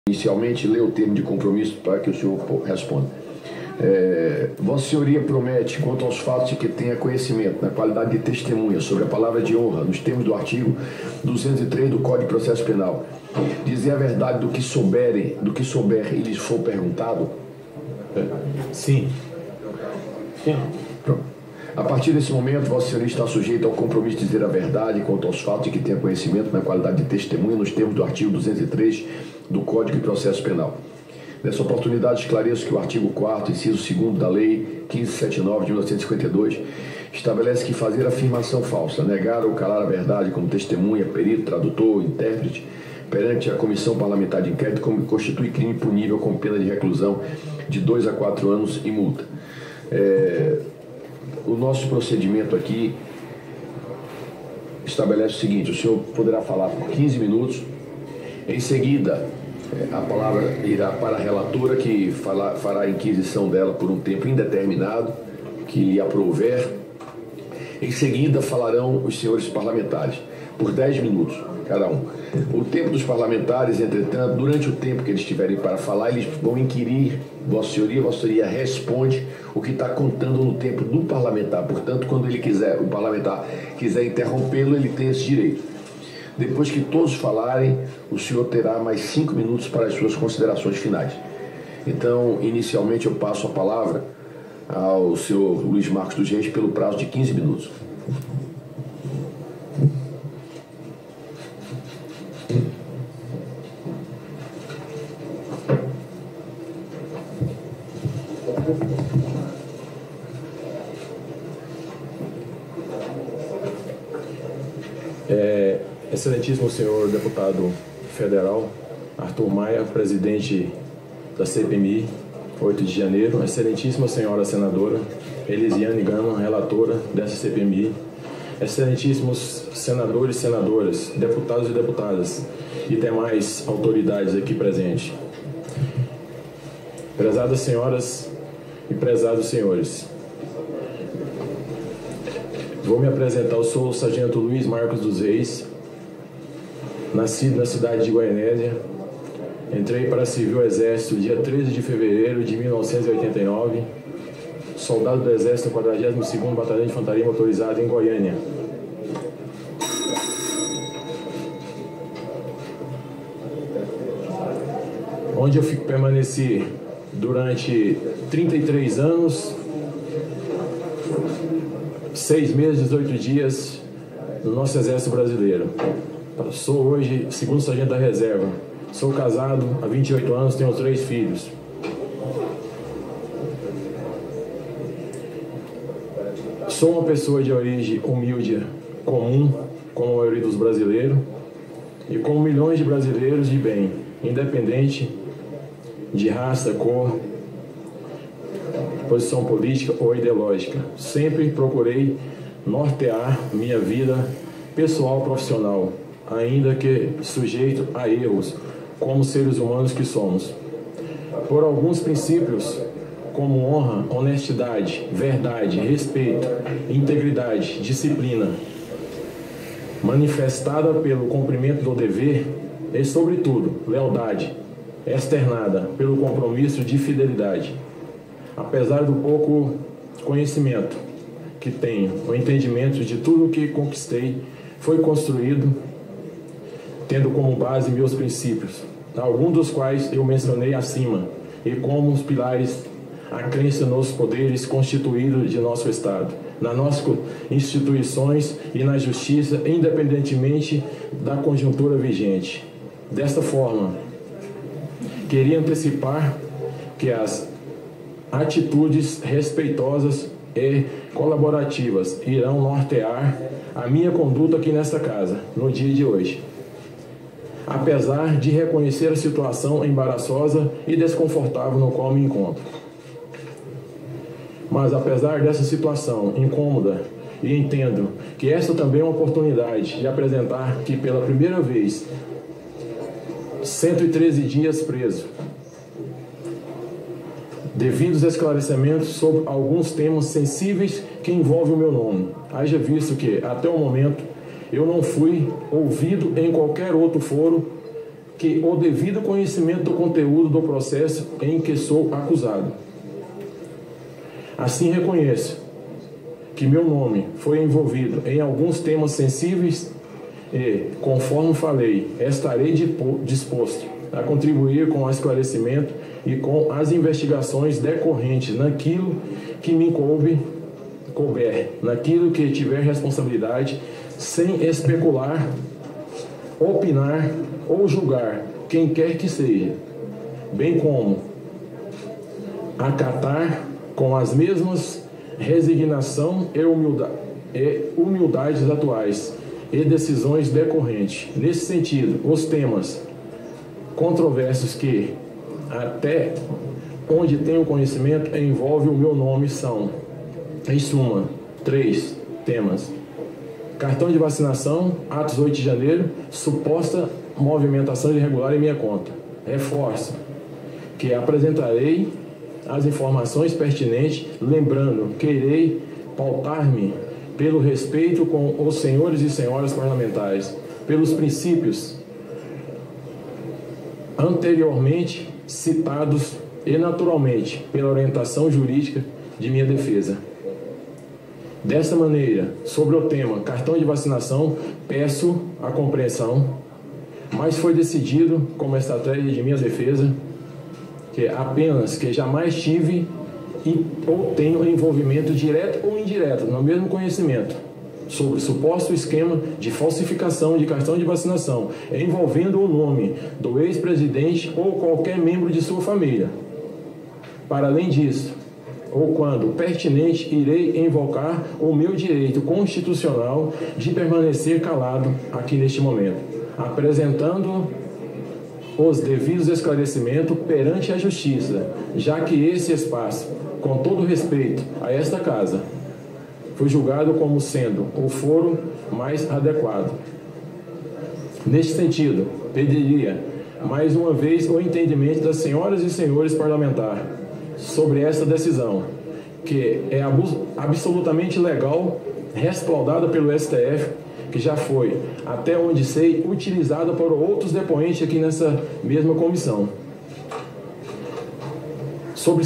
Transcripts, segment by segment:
Inicialmente, lê o termo de compromisso para que o senhor responda. Vossa Senhoria promete, quanto aos fatos de que tenha conhecimento, na qualidade de testemunha, sobre a palavra de honra, nos termos do artigo 203 do Código de Processo Penal, dizer a verdade do que souber e lhes for perguntado? Sim. Pronto. A partir desse momento, Vossa Senhoria está sujeita ao compromisso de dizer a verdade quanto aos fatos de que tenha conhecimento, na qualidade de testemunha, nos termos do artigo 203 do Código de Processo Penal. Nessa oportunidade, esclareço que o artigo 4º, inciso 2º da Lei 1579 de 1952 estabelece que fazer afirmação falsa, negar ou calar a verdade como testemunha, perito, tradutor, intérprete, perante a Comissão Parlamentar de Inquérito, constitui crime punível com pena de reclusão de 2 a 4 anos e multa. O nosso procedimento aqui estabelece o seguinte: o senhor poderá falar por 15 minutos, em seguida a palavra irá para a relatora, que fará a inquisição dela por um tempo indeterminado, que lhe aprouver. Em seguida falarão os senhores parlamentares, por 10 minutos cada um. O tempo dos parlamentares, entretanto, durante o tempo que eles tiverem para falar, eles vão inquirir Vossa Senhoria responde o que está contando no tempo do parlamentar. Portanto, quando o parlamentar quiser interrompê-lo, ele tem esse direito. Depois que todos falarem, o senhor terá mais 5 minutos para as suas considerações finais. Então, inicialmente, eu passo a palavra ao senhor Luiz Marcos dos Reis pelo prazo de 15 minutos. Excelentíssimo senhor deputado federal Arthur Maia, presidente da CPMI, 8 de janeiro, excelentíssima senhora senadora Elisiane Gama, relatora dessa CPMI, excelentíssimos senadores e senadoras, deputados e deputadas e demais autoridades aqui presentes, prezadas senhoras e prezados senhores. Vou me apresentar. Eu sou o sargento Luiz Marcos dos Reis, nascido na cidade de Goianésia. Entrei para Civil Exército dia 13 de fevereiro de 1989, soldado do Exército, 42º Batalhão de Infantaria Motorizada em Goiânia. Onde eu permaneci durante 33 anos, 6 meses, 18 dias no nosso Exército Brasileiro. Sou hoje segundo sargento da reserva. Sou casado há 28 anos, tenho 3 filhos. Sou uma pessoa de origem humilde, comum, como a maioria dos brasileiros, e como milhões de brasileiros de bem, independente de raça, cor, posição política ou ideológica. Sempre procurei nortear minha vida pessoal profissional, ainda que sujeito a erros, como seres humanos que somos, por alguns princípios como honra, honestidade, verdade, respeito, integridade, disciplina, manifestada pelo cumprimento do dever e, sobretudo, lealdade, externada pelo compromisso de fidelidade. Apesar do pouco conhecimento que tenho, o entendimento de tudo que conquistei foi construído tendo como base meus princípios, alguns dos quais eu mencionei acima, e como os pilares a crença nos poderes constituídos de nosso Estado, nas nossas instituições e na justiça, independentemente da conjuntura vigente. Desta forma, queria antecipar que as atitudes respeitosas e colaborativas irão nortear a minha conduta aqui nesta casa, no dia de hoje. Apesar de reconhecer a situação embaraçosa e desconfortável no qual me encontro. Mas apesar dessa situação incômoda, e entendo que essa também é uma oportunidade de apresentar que pela primeira vez, 113 dias preso, devidos esclarecimentos sobre alguns temas sensíveis que envolvem o meu nome, haja visto que, até o momento, eu não fui ouvido em qualquer outro foro que o devido conhecimento do conteúdo do processo em que sou acusado. Assim reconheço que meu nome foi envolvido em alguns temas sensíveis e, conforme falei, estarei disposto a contribuir com o esclarecimento e com as investigações decorrentes naquilo que me couber, naquilo que tiver responsabilidade, sem especular, opinar ou julgar quem quer que seja, bem como acatar com as mesmas resignação e humildades atuais e decisões decorrentes. Nesse sentido, os temas controversos que, até onde tenho conhecimento, envolve o meu nome são, em suma, 3 temas: cartão de vacinação, atos 8 de janeiro, suposta movimentação irregular em minha conta. Reforço que apresentarei as informações pertinentes, lembrando que irei pautar-me pelo respeito com os senhores e senhoras parlamentares, pelos princípios anteriormente citados e, naturalmente, pela orientação jurídica de minha defesa. Dessa maneira, sobre o tema cartão de vacinação, peço a compreensão, mas foi decidido, como estratégia de minha defesa, que apenas que jamais tive ou tenho envolvimento direto ou indireto, no mesmo conhecimento, sobre suposto esquema de falsificação de cartão de vacinação, envolvendo o nome do ex-presidente ou qualquer membro de sua família. Para além disso, ou quando pertinente, irei invocar o meu direito constitucional de permanecer calado aqui neste momento, apresentando os devidos esclarecimentos perante a Justiça, já que esse espaço, com todo respeito a esta Casa, foi julgado como sendo o foro mais adequado. Neste sentido, pediria mais uma vez o entendimento das senhoras e senhores parlamentares sobre esta decisão, que é absolutamente legal, respaldada pelo STF, que já foi, até onde sei, utilizada por outros depoentes aqui nessa mesma comissão. Sobre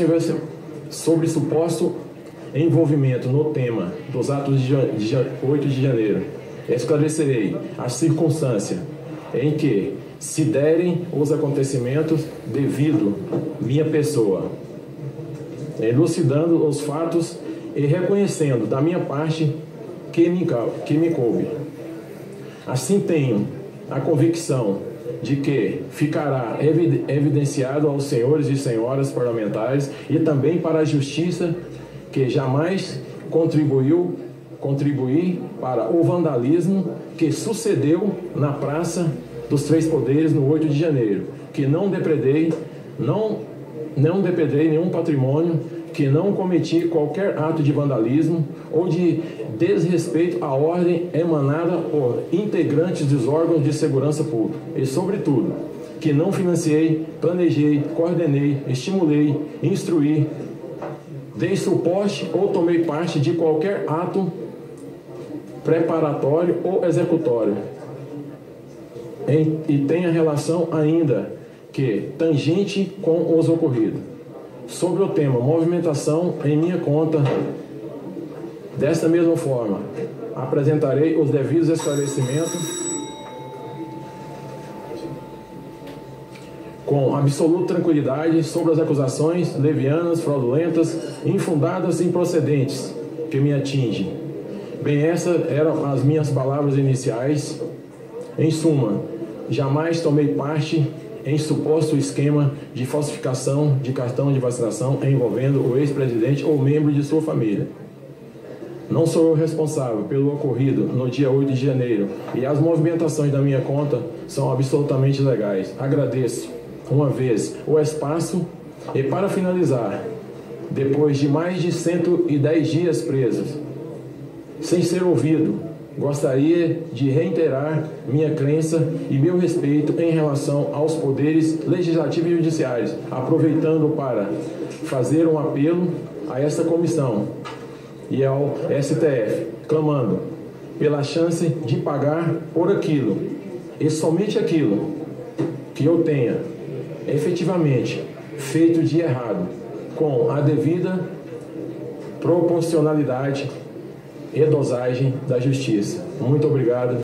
suposto envolvimento no tema dos atos de 8 de janeiro, esclarecerei a circunstância em que se derem os acontecimentos devido minha pessoa, elucidando os fatos e reconhecendo da minha parte que me coube. Assim tenho a convicção de que ficará evidenciado aos senhores e senhoras parlamentares e também para a Justiça que jamais contribuí para o vandalismo que sucedeu na Praça dos Três Poderes no 8 de janeiro, que não depredei nenhum patrimônio, que não cometi qualquer ato de vandalismo ou de desrespeito à ordem emanada por integrantes dos órgãos de segurança pública e, sobretudo, que não financiei, planejei, coordenei, estimulei, instruí, dei suporte ou tomei parte de qualquer ato preparatório ou executório e tenha relação ainda que tangente com os ocorridos. Sobre o tema movimentação em minha conta, desta mesma forma, apresentarei os devidos esclarecimentos com absoluta tranquilidade sobre as acusações levianas, fraudulentas, infundadas e improcedentes que me atingem. Bem, essas eram as minhas palavras iniciais. Em suma, jamais tomei parte em suposto esquema de falsificação de cartão de vacinação envolvendo o ex-presidente ou membro de sua família. Não sou eu responsável pelo ocorrido no dia 8 de janeiro e as movimentações da minha conta são absolutamente legais. Agradeço uma vez o espaço e, para finalizar, depois de mais de 110 dias presos, sem ser ouvido, gostaria de reiterar minha crença e meu respeito em relação aos poderes legislativo e judiciários, aproveitando para fazer um apelo a esta comissão e ao STF, clamando pela chance de pagar por aquilo, e somente aquilo, que eu tenha efetivamente feito de errado com a devida proporcionalidade e dosagem da justiça. Muito obrigado.